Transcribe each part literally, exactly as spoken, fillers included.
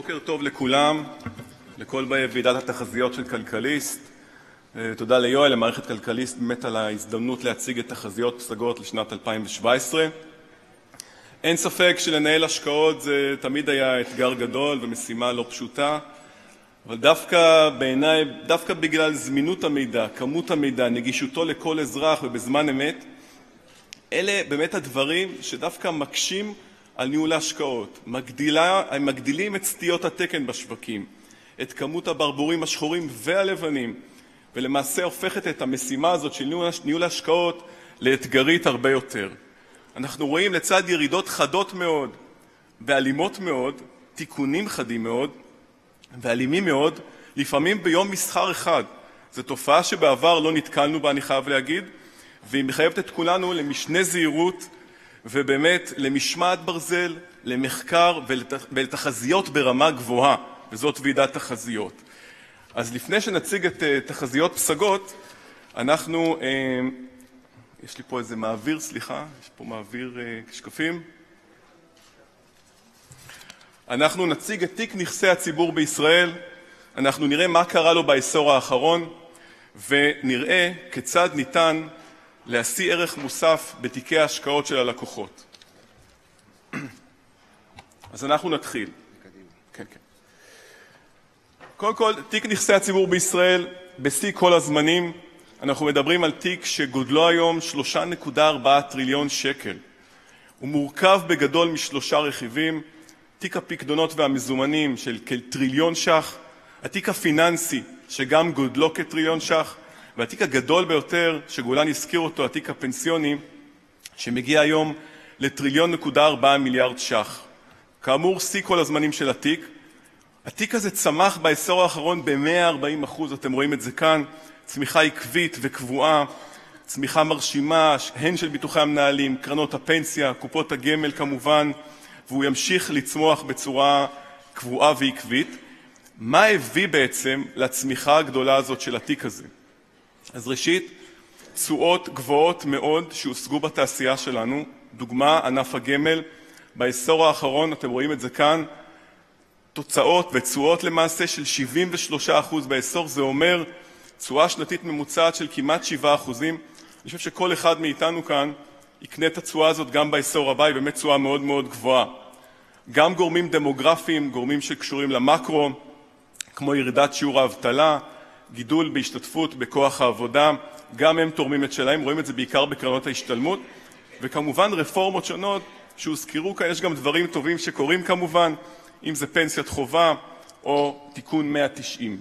בוקר טוב לכולם, לכל ועידת התחזיות של כלכליסט. תודה ליואל, למערכת כלכליסט, באמת על ההזדמנות להציג את תחזיות פסגות לשנת אלפיים שבע עשרה. אין ספק שלנהל השקעות זה תמיד היה אתגר גדול ומשימה לא פשוטה, אבל דווקא בעיניי, דווקא בגלל זמינות המידע, כמות המידע, נגישותו לכל אזרח ובזמן אמת, אלה באמת הדברים שדווקא מקשים על ניהול ההשקעות, מגדילה, הם מגדילים את סטיות התקן בשווקים, את כמות הברבורים השחורים והלבנים, ולמעשה הופכת את המשימה הזאת של ניהול ההשקעות לאתגרית הרבה יותר. אנחנו רואים לצד ירידות חדות מאוד ואלימות מאוד, תיקונים חדים מאוד ואלימים מאוד, לפעמים ביום מסחר אחד. זו תופעה שבעבר לא נתקלנו בה, אני חייב להגיד, והיא מחייבת את כולנו למשנה זהירות, ובאמת למשמעת ברזל, למחקר ולתחזיות ברמה גבוהה, וזאת ועידת תחזיות. אז לפני שנציג את תחזיות פסגות, אנחנו, יש לי פה איזה מעביר, סליחה, יש פה מעביר שקפים. אנחנו נציג את תיק נכסי הציבור בישראל, אנחנו נראה מה קרה לו בעשור האחרון, ונראה כיצד ניתן להשיא ערך מוסף בתיקי ההשקעות של הלקוחות. אז אנחנו נתחיל. כן, כן. קודם כל, תיק נכסי הציבור בישראל בשיא כל הזמנים. אנחנו מדברים על תיק שגודלו היום שלוש נקודה ארבע טריליון שקל. הוא מורכב בגדול משלושה רכיבים: תיק הפיקדונות והמזומנים של כטריליון ש"ח, התיק הפיננסי שגם גודלו כטריליון ש"ח, והתיק הגדול ביותר שגולן הזכיר אותו, התיק הפנסיוני, שמגיע היום לטריליון נקודה ארבע מיליארד ש"ח. כאמור, שיא כל הזמנים של התיק. התיק הזה צמח בעשור האחרון ב-מאה וארבעים אחוז, אתם רואים את זה כאן, צמיחה עקבית וקבועה, צמיחה מרשימה, הן של ביטוחי המנהלים, קרנות הפנסיה, קופות הגמל כמובן, והוא ימשיך לצמוח בצורה קבועה ועקבית. מה הביא בעצם לצמיחה הגדולה הזאת של התיק הזה? אז ראשית, תשואות גבוהות מאוד שהושגו בתעשייה שלנו, דוגמה ענף הגמל, בעשור האחרון, אתם רואים את זה כאן, תוצאות ותשואות למעשה של שבעים ושלושה אחוז בעשור, זה אומר תשואה שנתית ממוצעת של כמעט שבעה אחוזים. אני חושב שכל אחד מאיתנו כאן יקנה את התשואה הזאת גם בעשור הבא, היא באמת תשואה מאוד מאוד גבוהה. גם גורמים דמוגרפיים, גורמים שקשורים למקרו, כמו ירידת שיעור האבטלה, גידול בהשתתפות בכוח העבודה, גם הם תורמים את שלהם, רואים את זה בעיקר בקרנות ההשתלמות, וכמובן רפורמות שונות שהוזכרו כאן, יש גם דברים טובים שקורים כמובן, אם זה פנסיית חובה או תיקון מאה תשעים.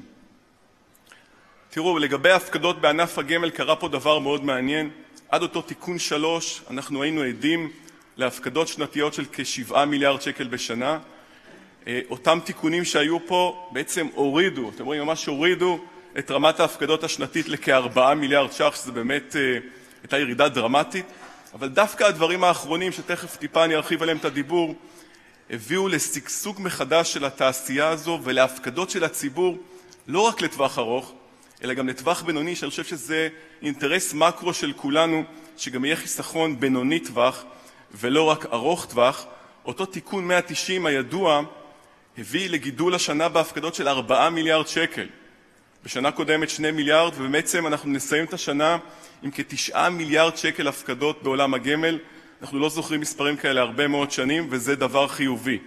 תראו, לגבי ההפקדות בענף הגמל קרה פה דבר מאוד מעניין. עד אותו תיקון שלוש אנחנו היינו עדים להפקדות שנתיות של כשבעה מיליארד שקל בשנה. אותם תיקונים שהיו פה בעצם הורידו, אתם רואים ממש הורידו את רמת ההפקדות השנתית לכ-ארבעה מיליארד ש"ח, שזה באמת הייתה ירידה דרמטית. אבל דווקא הדברים האחרונים, שתכף טיפה אני ארחיב עליהם את הדיבור, הביאו לסגסוג מחדש של התעשייה הזו ולהפקדות של הציבור, לא רק לטווח ארוך, אלא גם לטווח בינוני, שאני חושב שזה אינטרס מקרו של כולנו, שגם יהיה חיסכון בינוני טווח ולא רק ארוך טווח. אותו תיקון מאה תשעים הידוע הביא לגידול השנה בהפקדות של ארבעה מיליארד שקל. בשנה קודמת שני מיליארד, ובעצם אנחנו נסיים את השנה עם כתשעה מיליארד שקל הפקדות בעולם הגמל. אנחנו לא זוכרים מספרים כאלה הרבה מאוד שנים, וזה דבר חיובי.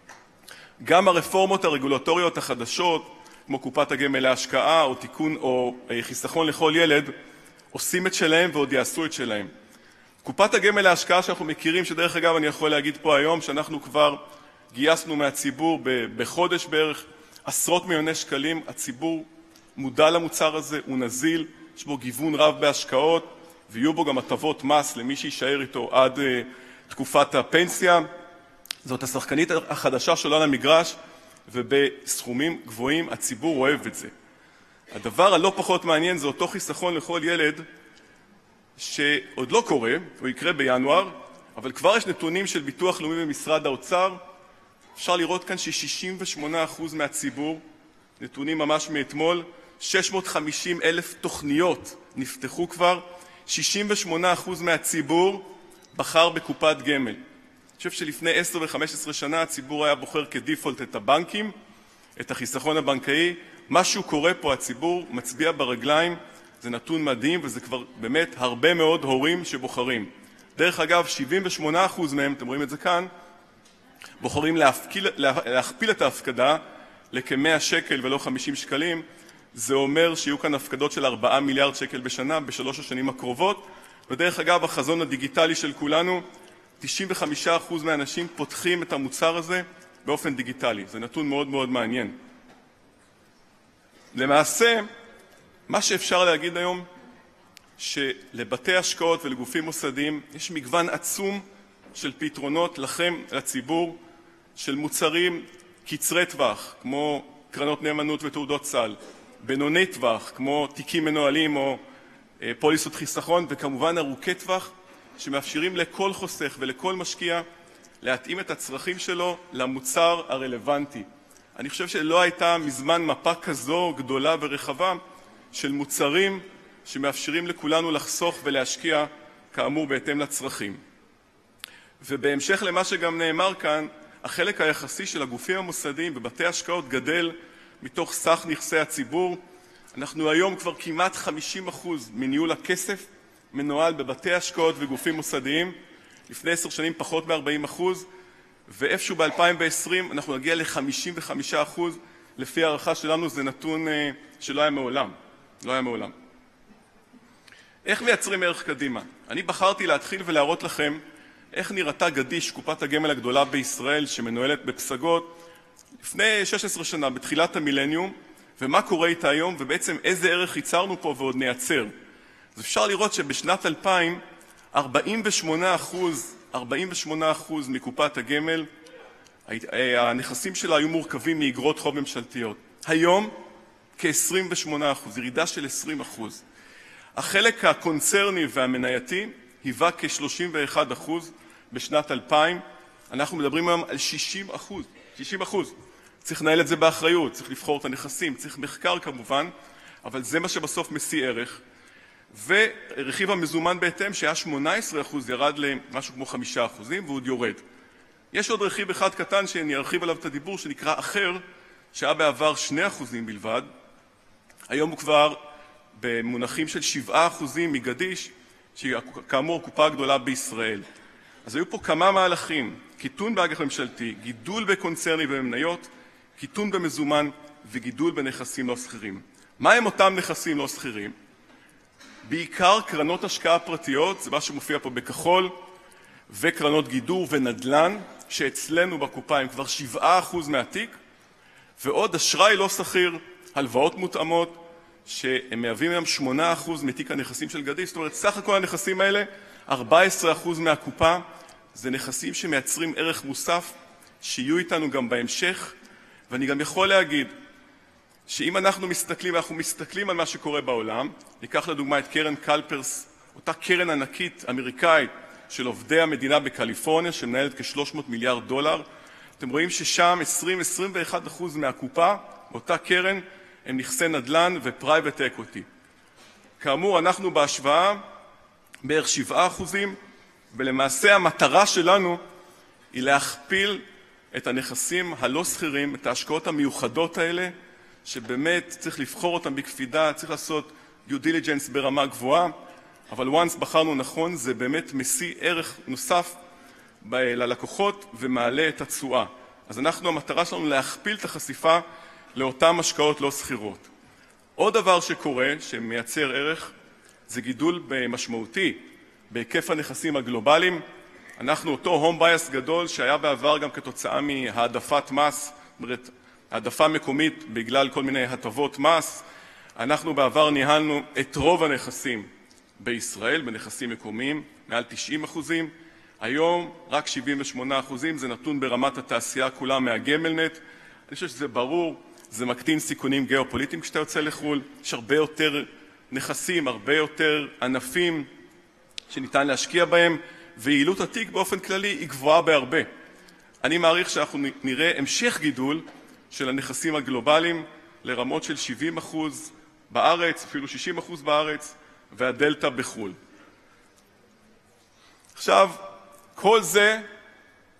גם הרפורמות הרגולטוריות החדשות, כמו קופת הגמל להשקעה או תיקון או חיסכון לכל ילד, עושים את שלהם ועוד יעשו את שלהם. קופת הגמל להשקעה שאנחנו מכירים, שדרך אגב אני יכול להגיד פה היום, שאנחנו כבר גייסנו מהציבור בחודש בערך עשרות מיליוני שקלים. הציבור מודע למוצר הזה, הוא נזיל, יש בו גיוון רב בהשקעות, ויהיו בו גם הטבות מס למי שישאר איתו עד uh, תקופת הפנסיה. זאת השחקנית החדשה של עולם המגרש, ובסכומים גבוהים הציבור אוהב את זה. הדבר הלא פחות מעניין זה אותו חיסכון לכל ילד, שעוד לא קורה, הוא יקרה בינואר, אבל כבר יש נתונים של ביטוח לאומי במשרד האוצר. אפשר לראות כאן ש-שישים ושמונה אחוז מהציבור, נתונים ממש מאתמול, שש מאות וחמישים אלף תוכניות נפתחו כבר, שישים ושמונה אחוז מהציבור בחר בקופת גמל. אני חושב שלפני עשר וחמש עשרה שנה הציבור היה בוחר כדיפולט את הבנקים, את החיסכון הבנקאי. משהו קורה פה, הציבור מצביע ברגליים, זה נתון מדהים, וזה כבר באמת הרבה מאוד הורים שבוחרים. דרך אגב, שבעים ושמונה אחוז מהם, אתם רואים את זה כאן, בוחרים להפקיל, להכפיל את ההפקדה לכ-מאה שקל ולא חמישים שקלים. זה אומר שיהיו כאן הפקדות של ארבעה מיליארד שקל בשנה בשלוש השנים הקרובות. ודרך אגב, החזון הדיגיטלי של כולנו, תשעים וחמישה אחוז מהאנשים פותחים את המוצר הזה באופן דיגיטלי. זה נתון מאוד מאוד מעניין. למעשה, מה שאפשר להגיד היום, שלבתי השקעות ולגופים מוסדיים יש מגוון עצום של פתרונות לכם, לציבור, של מוצרים קצרי טווח, כמו קרנות נאמנות ותעודות סל, בינוני טווח, כמו תיקים מנוהלים או אה, פוליסות חיסכון, וכמובן ארוכי טווח, שמאפשרים לכל חוסך ולכל משקיע להתאים את הצרכים שלו למוצר הרלוונטי. אני חושב שלא הייתה מזמן מפה כזו גדולה ורחבה של מוצרים שמאפשרים לכולנו לחסוך ולהשקיע כאמור בהתאם לצרכים. ובהמשך למה שגם נאמר כאן, החלק היחסי של הגופים המוסדיים בבתי השקעות גדל מתוך סך נכסי הציבור. אנחנו היום כבר כמעט חמישים אחוז מניהול הכסף מנוהל בבתי השקעות וגופים מוסדיים, לפני עשר שנים פחות מ-ארבעים אחוז, ואיפשהו ב-אלפיים ועשרים אנחנו נגיע ל-חמישים וחמישה אחוז, לפי הערכה שלנו זה נתון שלא היה מעולם, לא היה מעולם. איך מייצרים ערך קדימה? אני בחרתי להתחיל ולהראות לכם איך נראתה גדיש, קופת הגמל הגדולה בישראל שמנוהלת בפסגות, לפני שש עשרה שנה, בתחילת המילניום, ומה קורה איתה היום, ובעצם איזה ערך ייצרנו פה ועוד נייצר. אז אפשר לראות שבשנת אלפיים, ארבעים ושמונה אחוז, ארבעים ושמונה אחוז מקופת הגמל, הנכסים שלה היו מורכבים מאגרות חוב ממשלתיות. היום, כ-עשרים ושמונה אחוז, ירידה של עשרים אחוז. החלק הקונצרני והמנייתי היווה כ-שלושים ואחד אחוז בשנת אלפיים. אנחנו מדברים היום על שישים אחוז. שישים אחוז. צריך לנהל את זה באחריות, צריך לבחור את הנכסים, צריך מחקר כמובן, אבל זה מה שבסוף משיא ערך. ורכיב המזומן בהתאם שהיה שמונה עשרה אחוז ירד למשהו כמו חמישה אחוזים ועוד יורד. יש עוד רכיב אחד קטן שאני ארחיב עליו את הדיבור שנקרא אחר, שהיה בעבר שני אחוזים בלבד. היום הוא כבר במונחים של שבעה אחוזים מגדיש, שהיא כאמור הקופה הגדולה בישראל. אז היו פה כמה מהלכים, קיטון באג"ח ממשלתי, גידול בקונצרני ובמניות, קיטון במזומן וגידול בנכסים לא סחירים. מה הם אותם נכסים לא סחירים? בעיקר קרנות השקעה פרטיות, זה מה שמופיע פה בכחול, וקרנות גידור ונדל"ן, שאצלנו בקופה הם כבר שבעה אחוז מהתיק, ועוד אשראי לא סחיר, הלוואות מותאמות, שהם מהווים היום שמונה אחוז מתיק הנכסים של גדיש. זאת אומרת, סך הכל הנכסים האלה, ארבעה עשר אחוז מהקופה, זה נכסים שמייצרים ערך מוסף, שיהיו איתנו גם בהמשך. ואני גם יכול להגיד, שאם אנחנו מסתכלים, אנחנו מסתכלים על מה שקורה בעולם, ניקח לדוגמה את קרן קלפרס, אותה קרן ענקית אמריקאית של עובדי המדינה בקליפורניה, שמנהלת כ-שלוש מאות מיליארד דולר. אתם רואים ששם עשרים עד עשרים ואחד אחוז מהקופה, אותה קרן, הם נכסי נדל"ן ופרייבט אקוויטי. כאמור, אנחנו בהשוואה בערך שבעה אחוזים, ולמעשה המטרה שלנו היא להכפיל את הנכסים הלא סחירים, את ההשקעות המיוחדות האלה, שבאמת צריך לבחור אותם בקפידה, צריך לעשות due diligence ברמה גבוהה, אבל once בחרנו נכון, זה באמת משיא ערך נוסף ללקוחות ומעלה את התשואה. אז אנחנו, המטרה שלנו להכפיל את החשיפה לאותן השקעות לא סחירות. עוד דבר שקורה, שמייצר ערך, זה גידול משמעותי בהיקף הנכסים הגלובליים. אנחנו אותו הום בייס גדול שהיה בעבר גם כתוצאה מהעדפת מס, זאת אומרת, העדפה מקומית בגלל כל מיני הטבות מס. אנחנו בעבר ניהלנו את רוב הנכסים בישראל, בנכסים מקומיים, מעל תשעים אחוזים. היום רק שבעים ושמונה אחוזים, זה נתון ברמת התעשייה כולה מהגמלנט. אני חושב שזה ברור, זה מקטין סיכונים גיאופוליטיים כשאתה יוצא לחו"ל. יש הרבה יותר נכסים, הרבה יותר ענפים שניתן להשקיע בהם, ויעילות התיק באופן כללי היא גבוהה בהרבה. אני מעריך שאנחנו נראה המשך גידול של הנכסים הגלובליים לרמות של שבעים אחוז בארץ, אפילו שישים אחוז בארץ, והדלטה בחו"ל. עכשיו, כל זה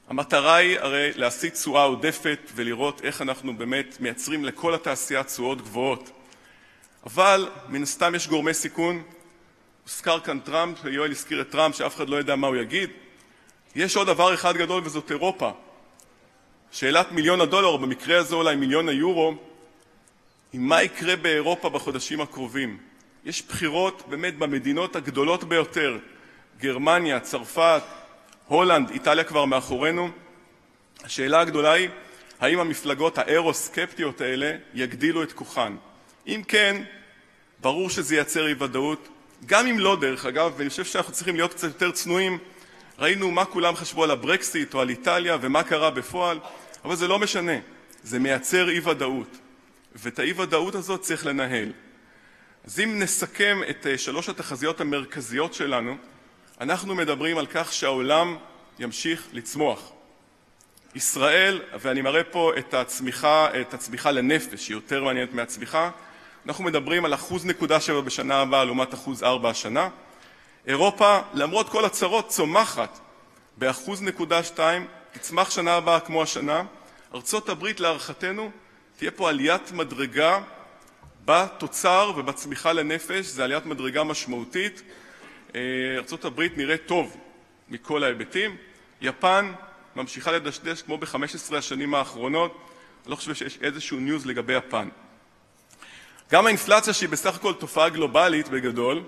המטרה היא הרי להשיג תשואה עודפת ולראות איך אנחנו באמת מייצרים לכל התעשייה תשואות גבוהות. אבל מן הסתם יש גורמי סיכון. הוזכר כאן טראמפ, יואל הזכיר את טראמפ שאף אחד לא יודע מה הוא יגיד. יש עוד דבר אחד גדול וזאת אירופה. שאלת מיליון הדולר, או במקרה הזה אולי מיליון היורו, היא מה יקרה באירופה בחודשים הקרובים. יש בחירות באמת במדינות הגדולות ביותר, גרמניה, צרפת, הולנד, איטליה כבר מאחורינו. השאלה הגדולה היא, האם המפלגות האירו-סקפטיות האלה יגדילו את כוחן? אם כן, ברור שזה ייצר אי ודאות. גם אם לא, דרך אגב, ואני חושב שאנחנו צריכים להיות קצת יותר צנועים, ראינו מה כולם חשבו על הברקסיט או על איטליה ומה קרה בפועל, אבל זה לא משנה, זה מייצר אי ודאות, ואת האי ודאות הזאת צריך לנהל. אז אם נסכם את שלוש התחזיות המרכזיות שלנו, אנחנו מדברים על כך שהעולם ימשיך לצמוח. ישראל, ואני מראה פה את הצמיחה, את הצמיחה לנפש, שהיא יותר מעניינת מהצמיחה, אנחנו מדברים על אחוז נקודה שבע בשנה הבאה לעומת אחוז ארבע השנה. אירופה, למרות כל הצרות, צומחת באחוז נקודה שתיים, תצמח שנה הבאה כמו השנה. ארצות הברית, להערכתנו, תהיה פה עליית מדרגה בתוצר ובצמיחה לנפש, זה עליית מדרגה משמעותית. ארצות הברית נראה טוב מכל ההיבטים. יפן ממשיכה לדשדש כמו ב-חמש עשרה השנים האחרונות. אני לא חושב שיש איזשהו ניוז לגבי יפן. גם האינפלציה שהיא בסך הכל תופעה גלובלית בגדול,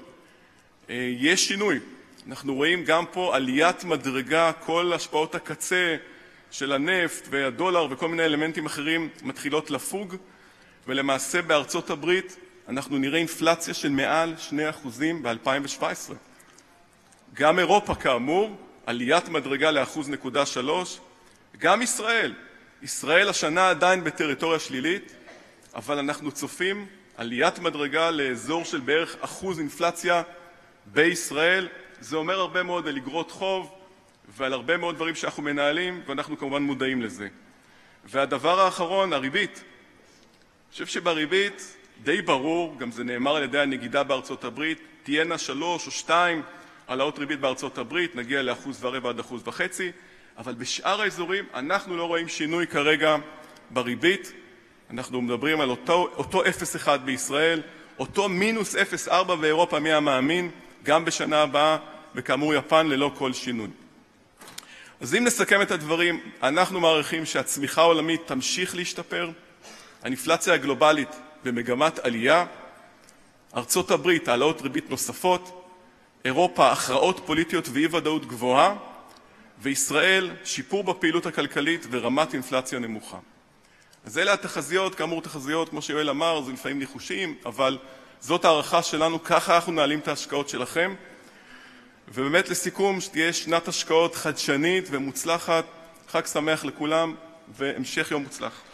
יש שינוי. אנחנו רואים גם פה עליית מדרגה, כל השפעות הקצה של הנפט והדולר וכל מיני אלמנטים אחרים מתחילות לפוג, ולמעשה בארצות הברית אנחנו נראה אינפלציה של מעל שני אחוזים ב-אלפיים שבע עשרה. גם אירופה כאמור, עליית מדרגה לאחוז נקודה שלוש, גם ישראל. ישראל השנה עדיין בטריטוריה שלילית, אבל אנחנו צופים עליית מדרגה לאזור של בערך אחוז אינפלציה בישראל. זה אומר הרבה מאוד על אגרות חוב ועל הרבה מאוד דברים שאנחנו מנהלים, ואנחנו כמובן מודעים לזה. והדבר האחרון, הריבית. אני חושב שבריבית די ברור, גם זה נאמר על ידי הנגידה בארצות הברית, תהיינה שלוש או שתיים העלאות ריבית בארצות הברית, נגיע לאחוז ורבע עד אחוז וחצי, אבל בשאר האזורים אנחנו לא רואים שינוי כרגע בריבית. אנחנו מדברים על אותו, אותו אפס נקודה אחת בישראל, אותו מינוס אפס נקודה ארבע באירופה, מי המאמין, גם בשנה הבאה, וכאמור יפן ללא כל שינוי. אז אם נסכם את הדברים, אנחנו מעריכים שהצמיחה העולמית תמשיך להשתפר, האינפלציה הגלובלית במגמת עלייה, ארצות הברית העלאות ריבית נוספות, אירופה הכרעות פוליטיות ואי ודאות גבוהה, וישראל שיפור בפעילות הכלכלית ורמת אינפלציה נמוכה. אז אלה התחזיות, כאמור תחזיות, כמו שיואל אמר, זה לפעמים ניחושים, אבל זאת הערכה שלנו, ככה אנחנו נעלים את ההשקעות שלכם. ובאמת לסיכום, שתהיה שנת השקעות חדשנית ומוצלחת, חג שמח לכולם והמשך יום מוצלח.